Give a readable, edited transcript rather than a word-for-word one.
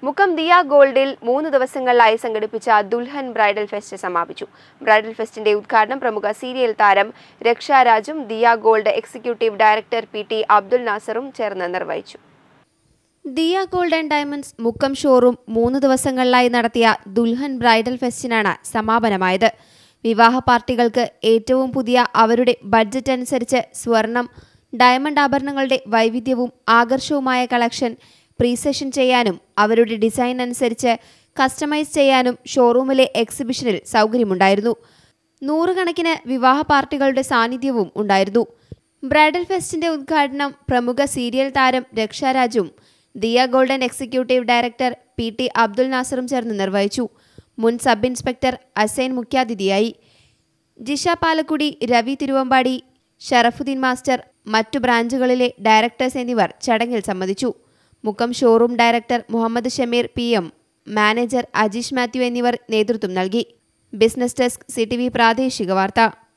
മുക്കം ദിയ ഗോൾഡിൽ 3 ദിവസങ്ങളിലായി സംഘടിപ്പിച്ച Dulhan bridal fest സമാപിച്ചു. ബ്രൈഡൽ ഫെസ്റ്റിന്റെ ഉദ്ഘാടനം പ്രമുഖ സീരിയൽ താരം രക്ഷാരാജും Diya gold executive director PT Abdul നാസറും ചേർന്ന് നിർവഹിച്ചു. Diya gold and diamonds Mukkam showroom 3 ദിവസങ്ങളിലായി നടത്തിയ ദുൽഹൻ ബ്രൈഡൽ ഫെസ്റ്റിനാണ് സമാപനമായത്. വിവാഹ പാർട്ടികൾക്ക് ഏറ്റവും പുതിയ അവരുടെ ബഡ്ജറ്റ് അനുസരിച്ച് സ്വർണം, ഡയമണ്ട് ആഭരണങ്ങളുടെ വൈവിധ്യവും ആകർഷകവുമായ കളക്ഷൻ പ്രീസെഷൻ ചെയ്യാനും അവരുടെ ഡിസൈൻ അനുസരിച്ച് കസ്റ്റമൈസ് ചെയ്യാനും ഷോറൂമിലെ എക്സിബിഷനിൽ സൗകര്യമുണ്ടായിരുന്നു. 100 കണക്കിന് വിവാഹ പാർട്ടികളുടെ സാന്നിധ്യവും ഉണ്ടായിരുന്നു. ബ്രൈഡൽ ഫെസ്റ്റിന്റെ ഉദ്ഘാടനം പ്രമുഖ സീരിയൽ താരം രക്ഷാരാജും Diya golden executive director PT Abdul നാസറും ചേർന്ന് നിർവഹിച്ചു. മുൻ സബ് ഇൻസ്പെക്ടർ അസൈൻ മുഖ്യാതിഥിയായി. ജിഷ പാലക്കുടി, രവി തിരുവമ്പാടി, ഷറഫുദ്ദീൻ മാസ്റ്റർ, മറ്റു ബ്രാഞ്ചുകളിലെ ഡയറക്ടേഴ്സ് എന്നിവർ ചടങ്ങിൽ സംബന്ധിച്ചു. Mukkam showroom director Muhammad Shameer PM, manager Ajeesh Mathew എന്നിവർ നേതൃത്വം നൽകി. ബിസിനസ് ഡെസ്ക് CTV പ്രാദേശിക വാർത്ത.